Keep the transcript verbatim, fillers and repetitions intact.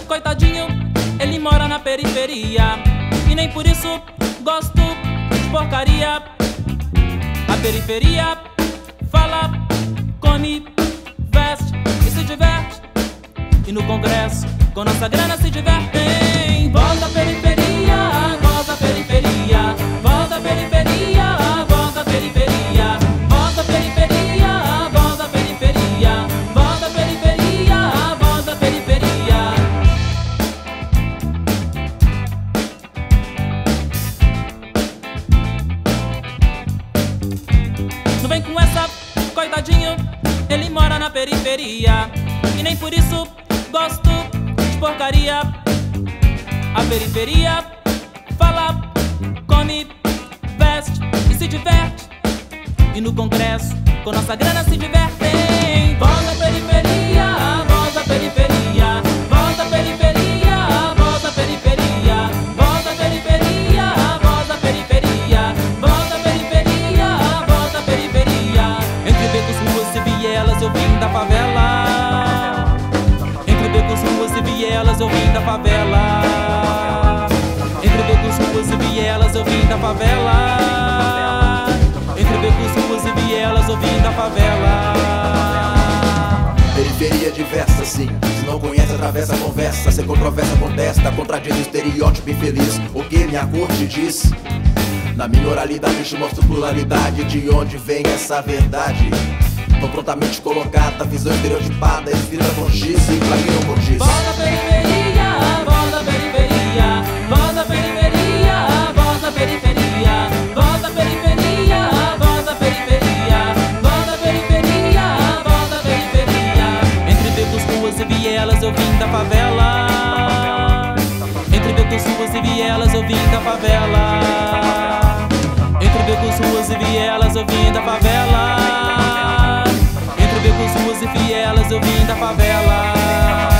coitadinho, ele mora na periferia e nem por isso gosto de porcaria. A periferia fala, come, veste e se diverte, e no congresso com nossa grana se divertem. Volta à periferia, volta à periferia, volta à periferia, volta à periferia, volta à periferia, volta à periferia, volta à periferia, volta à periferia. Não vem com essa, coitadinho, ele mora na periferia e nem por isso gosto de porcaria. A periferia fala, come, veste e se diverte, e no congresso com nossa grana se divertem. Volta à periferia, volta à periferia, volta à periferia, volta à periferia, volta à periferia, volta à periferia, volta à periferia, volta à periferia. Entre becos, ruas e vielas eu vim da favela. Entre becos, ruas e vielas eu vim da favela. Entre becos, ruas e vielas eu vim da favela. Entre becos, ruas e vielas eu vim da favela. Periferia diversa, sim. Se não conhece, atravessa a conversa. Sem controvérsia, contesta, contradiz o estereótipo infeliz. O que minha corte diz? Na minha oralidade te mostro pluralidade. De onde vem essa verdade? Tão prontamente colocada, visão estereotipada, escrita com X e pra mim não condiz. Volta à periferia, volta à periferia, volta à periferia, volta à periferia, volta à periferia, volta à periferia, volta à periferia, volta à periferia. Entre becos, ruas e vielas eu vim da favela. Entre becos, ruas e vielas eu vim da favela. Entre becos, ruas e vielas eu vim da favela. Entre becos, ruas e vielas eu vim da favela.